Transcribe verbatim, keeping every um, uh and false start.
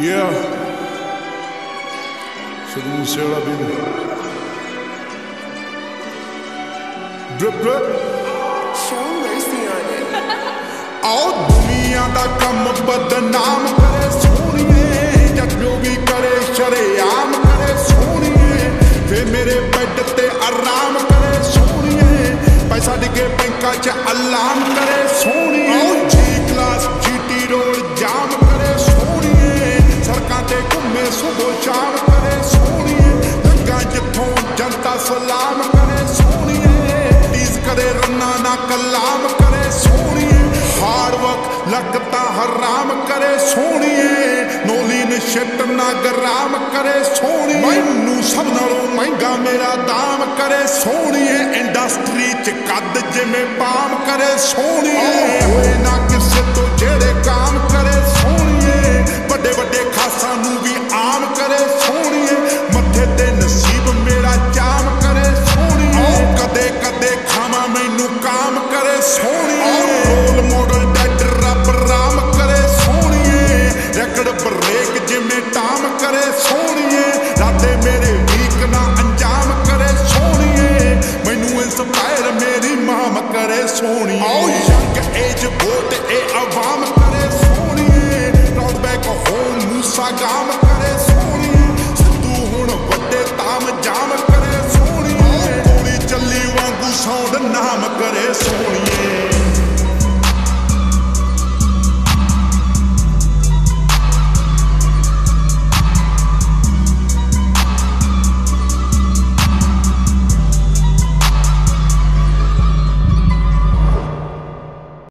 Yeah. Siddhu Moosewala baby. Drip drip. Show mercy on it. आओ दुनिया दा कम बदनाम करे सोनिए, जब जो भी करे शरेआम करे सोनिए, फिर मेरे बेड ते आराम करे सोनिए, पैसा डिगे बैंका च अलार्म करे सोनिए, जी क्लास जीटी रोड जाम करे सोनिए, सड़कां ते घूमे सुबह शाम करे सोनिए, लगा जिथों जनता सलाम करे सोनिए, टीज करे रन्ना ना कलाम करे सोनिए, हार्ड वर्क लगता हराम करे सोनिए, नोलीन शिट ना गराम करे सोनिए, मैनू सब नालों महंगा मेरा दाम करे सोनिए, इंडस्ट्री च कद जिमें पाम करे सोनिए, होए ना किसे तो जेड़े काम करे सोनिए, बड़े बड़े खासा नू भी आम करे सोनिए, मथे ते नसीब मेरा जाम करे सोनिए, कदे कदे खावा मैनू काम करे सोनिए, रोल मॉडल डैड रब राम करे सोनिए, रकड़ ब्रेक जिमें टाम करे सोनिए, राते मेरे वीक ना अंजाम करे सोनिए, मैनू इंस्पायर मेरी माम करे सोनिए, आओ यंग एज वोट ए अवाम करे सोनिए, राउंड बैक होम मूसा गाम करे सोनिए, सिद्धू हुण वड्डे ताम जाम करे सोनिए, गोली चली वांगू साउंड नाम करे सोनिए।